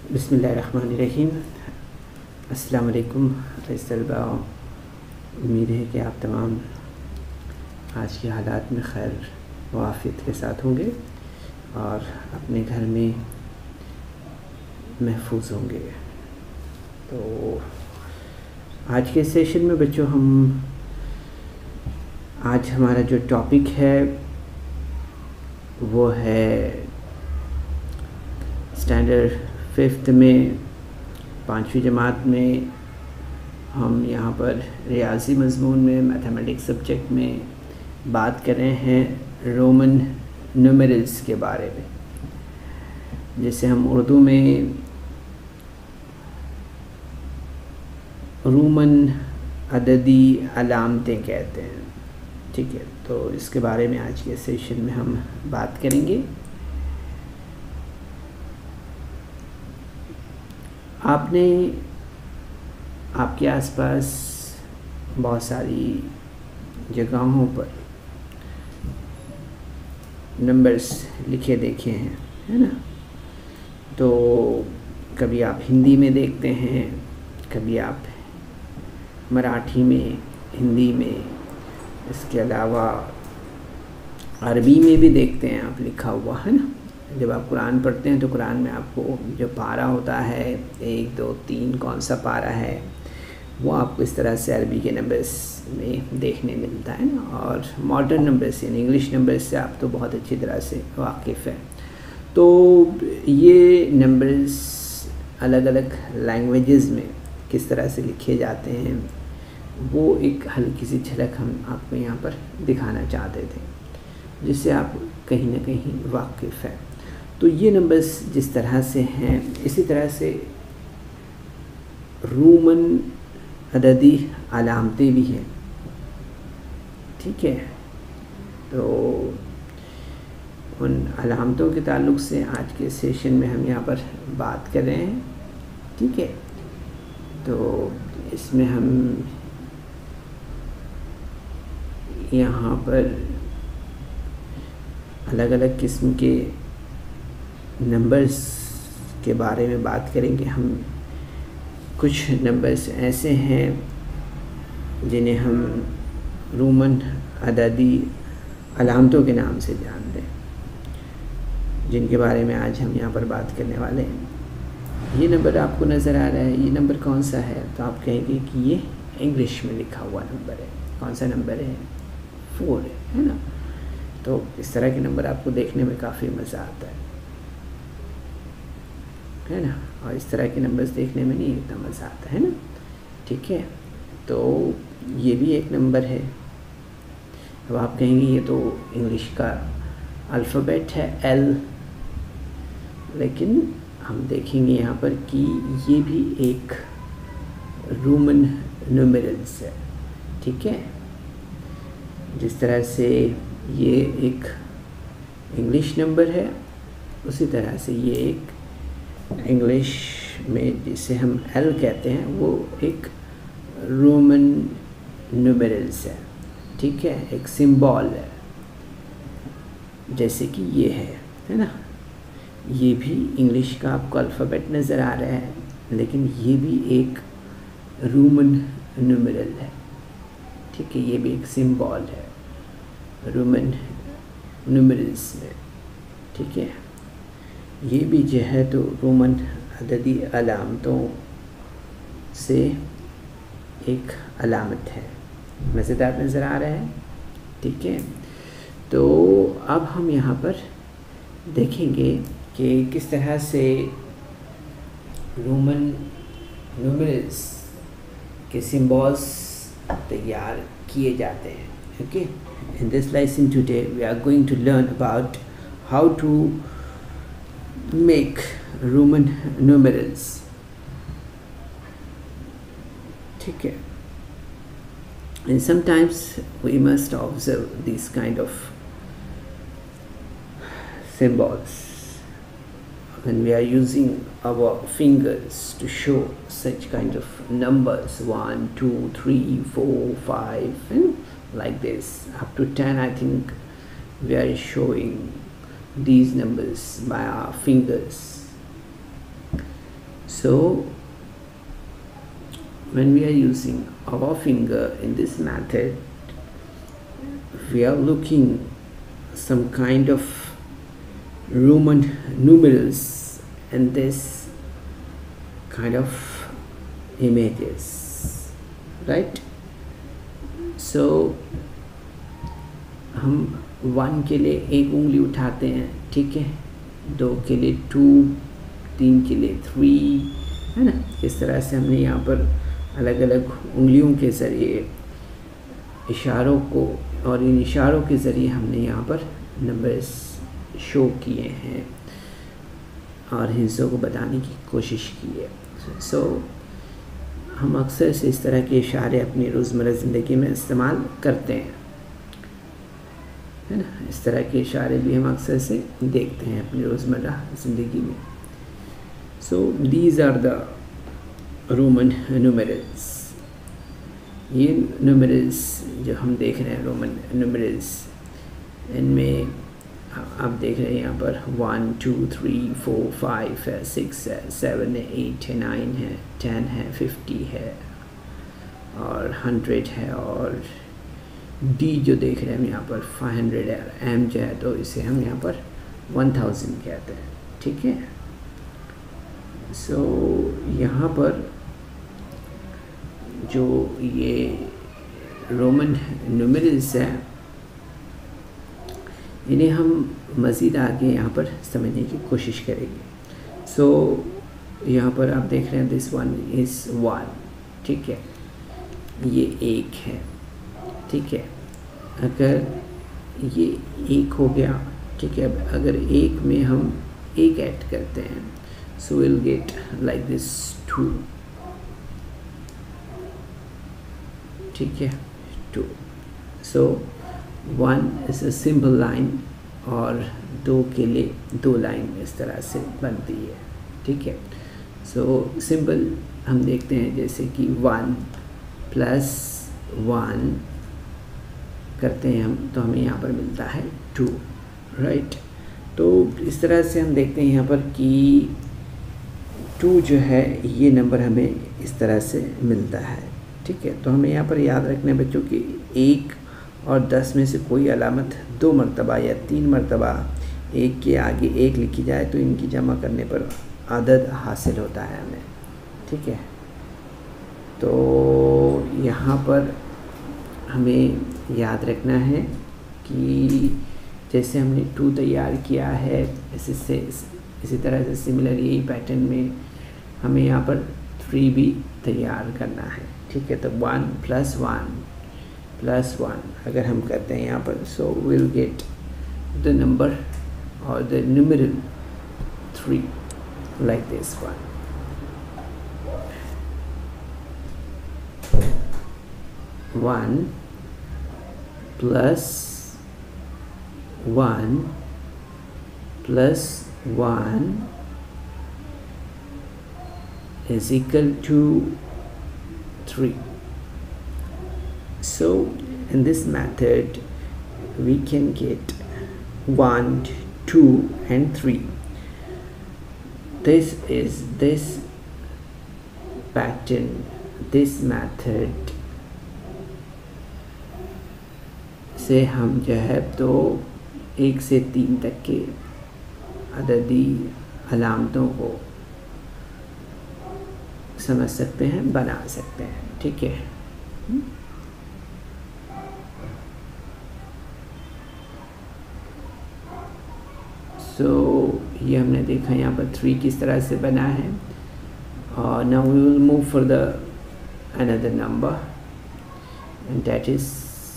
बिस्मिल्लाहिर्रहमानिर्रहीम। अस्सलाम वालेकुम तलबा। उम्मीद है कि आप तमाम आज के हालात में खैर व आफियत के साथ होंगे और अपने घर में महफूज होंगे। तो आज के सेशन में बच्चों आज हमारा जो टॉपिक है वो है स्टैंडर्ड 5th में 5वीं जमात में हम यहाँ पर रियाजी मज़मून में मैथमेटिक्स सब्जेक्ट में बात कर रहे हैं रोमन न्यूमेरल्स के बारे में, जिसे हम उर्दू में रोमन अददी अलामतें कहते हैं। ठीक है, तो इसके बारे में आज के सेशन में हम बात करेंगे। आपने आपके आसपास बहुत सारी जगहों पर नंबर्स लिखे देखे हैं, है ना। तो कभी आप हिंदी में देखते हैं, कभी आप मराठी में, हिंदी में, इसके अलावा अरबी में भी देखते हैं आप लिखा हुआ, है ना। जब आप कुरान पढ़ते हैं तो कुरान में आपको जो पारा होता है 1 2 3 कौन सा पारा है वो आपको इस तरह से अरबी के नंबर्स में देखने मिलता है ना। और मॉडर्न नंबर्स यानी इंग्लिश नंबर्स से आप तो बहुत अच्छी तरह से वाकिफ़ हैं। तो ये नंबर्स अलग अलग लैंग्वेजेस में किस तरह से लिखे जाते हैं वो एक हल्की सी झलक हम आपको यहाँ पर दिखाना चाहते थे, जिससे आप कहीं ना कहीं वाकिफ़ हैं। तो ये नंबर्स जिस तरह से हैं इसी तरह से रोमन अददी अलामतें भी हैं। ठीक है, तो उन अलामतों के ताल्लुक़ से आज के सेशन में हम यहाँ पर बात कर रहे हैं। ठीक है, तो इसमें हम यहाँ पर अलग अलग किस्म के नंबर्स के बारे में बात करेंगे। हम कुछ नंबर्स ऐसे हैं जिन्हें हम रोमन अददी अलामतों के नाम से जानते हैं, जिनके बारे में आज हम यहाँ पर बात करने वाले हैं। ये नंबर आपको नज़र आ रहा है, ये नंबर कौन सा है? तो आप कहेंगे कि ये इंग्लिश में लिखा हुआ नंबर है। कौन सा नंबर है? 4 है ना। तो इस तरह के नंबर आपको देखने में काफ़ी मज़ा आता है ना। और इस तरह के नंबर्स देखने में नहीं इतना मज़ा आता है ना। ठीक है, तो ये भी एक नंबर है। अब आप कहेंगे ये तो इंग्लिश का अल्फ़ाबेट है L, लेकिन हम देखेंगे यहाँ पर कि ये भी एक रोमन न्यूमेरल्स है। ठीक है, जिस तरह से ये एक इंग्लिश नंबर है उसी तरह से ये एक इंग्लिश में जिसे हम L कहते हैं वो एक रोमन न्यूमेरल्स है। ठीक है, एक सिंबल है, जैसे कि ये है ना। ये भी इंग्लिश का आपको अल्फ़ाबेट नज़र आ रहा है, लेकिन ये भी एक रोमन न्यूमेरल है। ठीक है, ये भी एक सिंबल है रोमन न्यूमेरल्स में। ठीक है, ये भी जो है तो रोमन अददी अलामतों से एक अलामत है। मज़ेदार नज़र आ रहा है। ठीक है, तो अब हम यहाँ पर देखेंगे कि किस तरह से रोमन न्यूमेरल्स के सिंबल्स तैयार किए जाते हैं। Okay, in this lesson today we are going to learn about how to make Roman numerals. ठीक है, and sometimes we must observe these kind of symbols when we are using our fingers to show such kind of numbers 1 2 3 4 5 and like this up to 10. I think we are showing these numbers by our fingers. So when we are using our finger in this method, we are looking some kind of Roman numerals and this kind of images, right? So हम 1 के लिए एक उंगली उठाते हैं, ठीक है, 2 के लिए 2, 3 के लिए 3, है ना। इस तरह से हमने यहाँ पर अलग अलग उंगलियों के ज़रिए इशारों को, और इन इशारों के ज़रिए हमने यहाँ पर नंबर्स शो किए हैं और हिस्सों को बताने की कोशिश की है। सो हम अक्सर से इस तरह के इशारे अपनी रोज़मर्रा ज़िंदगी में इस्तेमाल करते हैं, है ना। इस तरह के इशारे भी हम अक्सर से देखते हैं अपनी रोज़मर्रा ज़िंदगी में। So these are the Roman numerals. ये न्यूमेरल्स जो हम देख रहे हैं, रोमन न्यूमेरल्स, इनमें आप देख रहे हैं यहाँ पर 1 2 3 4 5 है, 6 है, 7 है, 8 है, 9 है, 10 है, 50 है और 100 है, और डी जो देख रहे हैं हम यहाँ पर 500 है, एम जो है तो इसे हम यहाँ पर 1000 कहते हैं, ठीक है। सो यहाँ पर जो ये रोमन न्यूमेरल्स है, इन्हें हम मज़ीद आगे यहाँ पर समझने की कोशिश करेंगे। सो यहाँ पर आप देख रहे हैं दिस वन इज़ 1, ठीक है, ये 1 है, ठीक है। अगर ये 1 हो गया, ठीक है, अब अगर 1 में हम 1 ऐड करते हैं, so will get like this 2, ठीक है, 2। So 1 is a simple line और 2 के लिए 2 लाइन इस तरह से बनती है, ठीक है। सो सिंपल हम देखते हैं जैसे कि 1 + 1 करते हैं हम, तो हमें यहाँ पर मिलता है 2, राइट। तो इस तरह से हम देखते हैं यहाँ पर कि 2 जो है ये नंबर हमें इस तरह से मिलता है, ठीक है। तो हमें यहाँ पर याद रखना है बच्चों कि 1 और 10 में से कोई अलामत 2 मरतबा या 3 मरतबा 1 के आगे 1 लिखी जाए तो इनकी जमा करने पर अदद हासिल होता है हमें, ठीक है। तो यहाँ पर हमें याद रखना है कि जैसे हमने 2 तैयार किया है, इसी तरह से सिमिलर यही पैटर्न में हमें यहाँ पर 3 भी तैयार करना है, ठीक है। तो 1 + 1 + 1 अगर हम करते हैं यहाँ पर, so will get the number और the numeral 3 like this one. 1 + 1 + 1 is equal to 3. So in this method we can get 1 2 and 3. This is this pattern, this method से हम जो है तो 1 से 3 तक के अददी अलामतों को समझ सकते हैं, बना सकते हैं, ठीक है। सो ये हमने देखा यहाँ पर 3 किस तरह से बना है, और now we will move for the another number and that is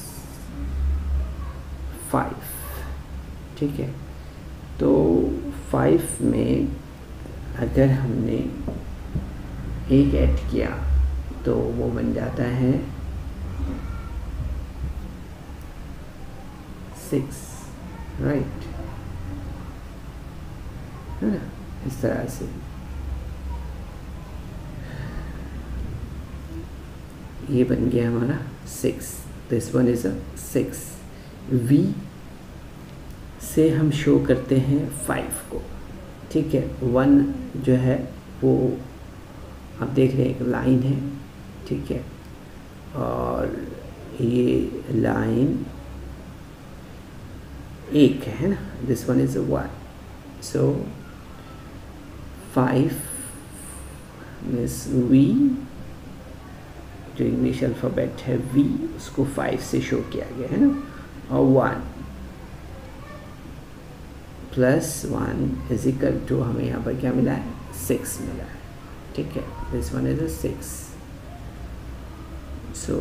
5, ठीक है। तो 5 में अगर हमने 1 ऐड किया तो वो बन जाता है 6, राइट, है ना। इस तरह से ये बन गया हमारा 6। This one is a 6। V से हम शो करते हैं 5 को, ठीक है। 1 जो है वो आप देख रहे हैं एक लाइन है, ठीक है, और ये लाइन एक है ना, this one is 1, so 5 means V, जो इंग्लिश अल्फ़ाबेट है V, उसको 5 से शो किया गया है ना, और 1 प्लस 1 इज इक्वल टू, हमें यहाँ पर क्या मिला है, 6 मिला है, ठीक है, दिस वन इज 6। सो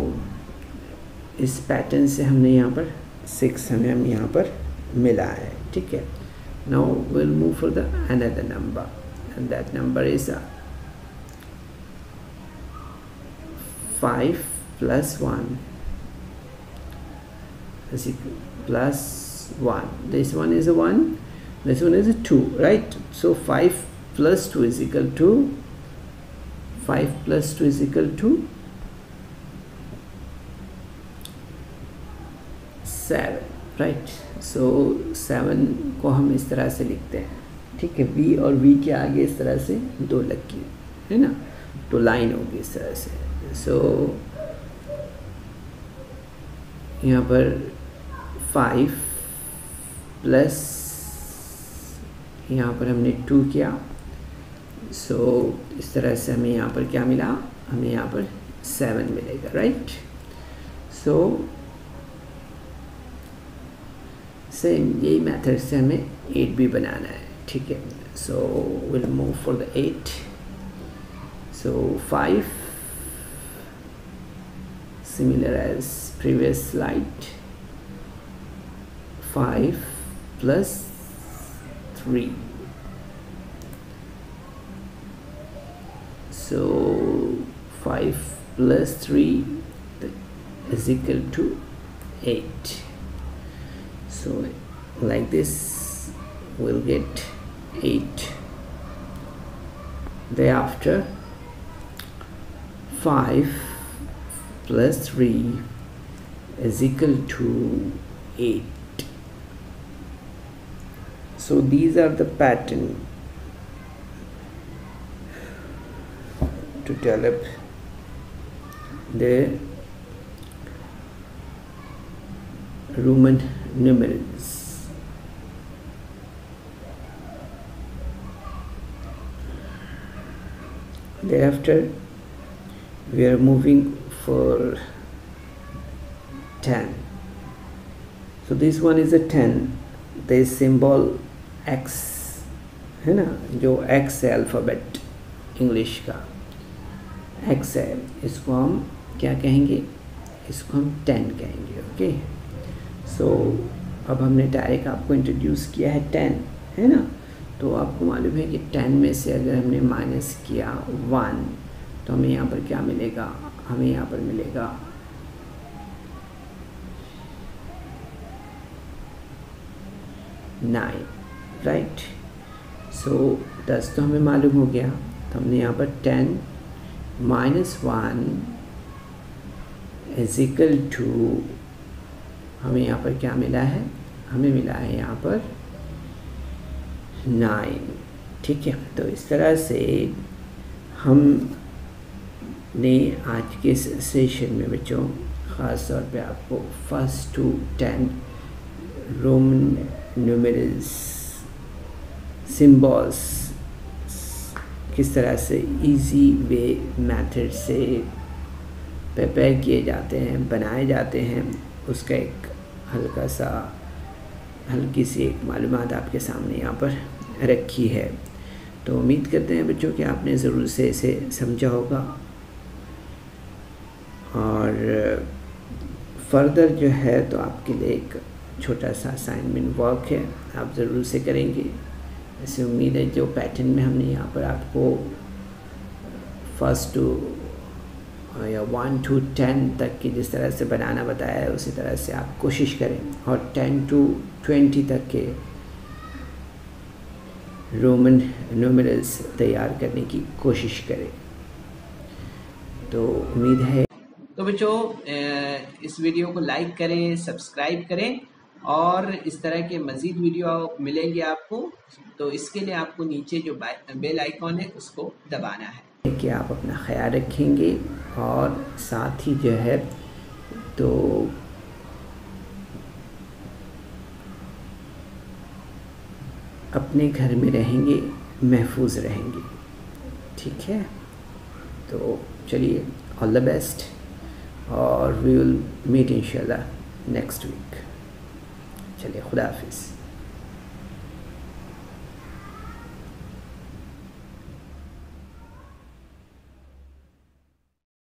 इस पैटर्न से हमने यहाँ पर 6 हमें यहाँ पर मिला है, ठीक है। Now will move for the another number, and that number is 5 plus 1 is equal plus 1. This one is a 1, this one is a 2, right? So 5 plus 2 is equal to 5 plus 2 is equal to 7, right? So 7 को हम इस तरह से लिखते हैं, ठीक है, V और V के आगे इस तरह से 2 लकीर है ना, तो लाइन होगी इस तरह से। सो यहाँ पर 5 प्लस यहाँ पर हमने 2 किया, सो इस तरह से हमें यहाँ पर क्या मिला, हमें यहाँ पर 7 मिलेगा, राइट। सो सेम यही मेथड से हमें 8 भी बनाना है, ठीक है। So will move for the 8। So 5 similar as previous slide, 5 plus 3, so 5 plus 3 is equal to 8. So like this we'll get 8. Thereafter 5 plus 3 is equal to 8. So these are the pattern to develop the Roman numerals. Thereafter we are moving for 10. So this one is a 10. There is symbol X है ना, जो X है alphabet English का X है, इसको हम क्या कहेंगे, इसको हम 10 कहेंगे, ओके। सो अब हमने डायरेक्ट आपको इंट्रोड्यूस किया है 10 है ना, तो आपको मालूम है कि 10 में से अगर हमने माइनस किया 1 तो हमें यहाँ पर क्या मिलेगा, हमें यहाँ पर मिलेगा 9, राइट। सो 10 तो हमें मालूम हो गया, तो हमने यहाँ पर 10 माइनस 1 इज इक्वल टू, हमें यहाँ पर क्या मिला है, हमें मिला है यहाँ पर 9, ठीक है। तो इस तरह से हमने आज के सेशन में बच्चों ख़ास तौर पे आपको 1 to 10 रोमन न्यूमेरल्स सिम्बॉल्स किस तरह से इजी वे मेथड से प्रिपेयर किए जाते हैं, बनाए जाते हैं, उसका एक हल्की सी एक मालूमात आपके सामने यहाँ पर रखी है। तो उम्मीद करते हैं बच्चों कि आपने ज़रूर से इसे समझा होगा, और फर्दर जो है तो आपके लिए एक छोटा सा असाइनमेंट वर्क है, आप ज़रूर से करेंगे। ऐसे उम्मीद है जो पैटर्न में हमने यहाँ पर आपको 1 to या 1 to 10 तक की जिस तरह से बनाना बताया है उसी तरह से आप कोशिश करें, और 10 to 20 तक के रोमन न्यूमेरल्स तैयार करने की कोशिश करें। तो उम्मीद है तो बच्चों इस वीडियो को लाइक करें, सब्सक्राइब करें, और इस तरह के मज़ीद वीडियो मिलेंगे आपको। तो इसके लिए आपको नीचे जो बेल आइकॉन है उसको दबाना है। कि आप अपना ख्याल रखेंगे और साथ ही जो है तो अपने घर में रहेंगे, महफूज रहेंगे। ठीक है, तो चलिए, ऑल द बेस्ट, और वी विल मीट इंशाल्लाह नेक्स्ट वीक। चलिए, खुदा हाफिज़।